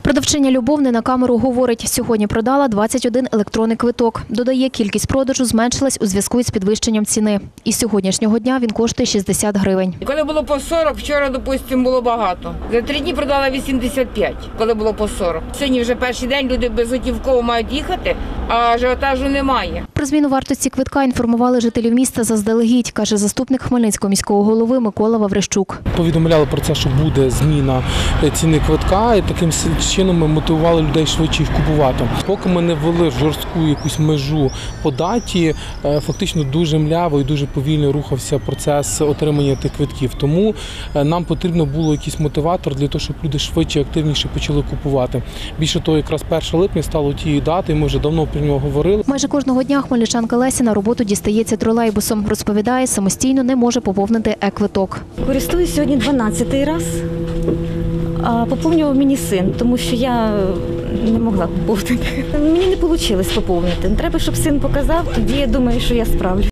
Продавчиня Любовна на камеру говорить, сьогодні продала 21 електронний квиток. Додає, кількість продажу зменшилась у зв'язку із підвищенням ціни. І з сьогоднішнього дня він коштує 60 гривень. Коли було по 40, вчора, допустимо, було багато. За 3 дні продала 85, коли було по 40. Сьогодні вже перший день люди безготівково мають їхати, а ажіотажу немає. Про зміну вартості квитка інформували жителів міста заздалегідь, каже заступник Хмельницького міського голови Микола Ваврищук. Повідомляли про це, що буде зміна ціни квитка, і таким чином ми мотивували людей швидше їх купувати. Поки ми не ввели жорстку якусь межу по даті, фактично дуже мляво і дуже повільно рухався процес отримання тих квитків. Тому нам потрібно було якийсь мотиватор для того, щоб люди швидше, активніше почали купувати. Більше того, якраз 1 липня стало тією датою, ми вже давно про нього говорили. Майже кожного дня хмельничанка Леся на роботу дістається тролейбусом. Розповідає, самостійно не може поповнити е-квиток. Користуюсь сьогодні 12-й раз, а поповнював мені син, тому що я не могла поповнити. Мені не вийшло поповнити. Треба, щоб син показав, тоді я думаю, що я справлюсь.